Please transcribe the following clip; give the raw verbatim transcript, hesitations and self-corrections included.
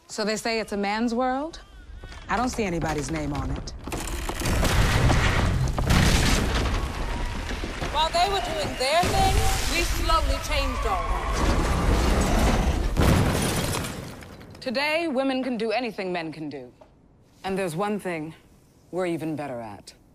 So they say it's a man's world? I don't see anybody's name on it. While they were doing their thing, we slowly changed all that. Today, women can do anything men can do. And there's one thing we're even better at.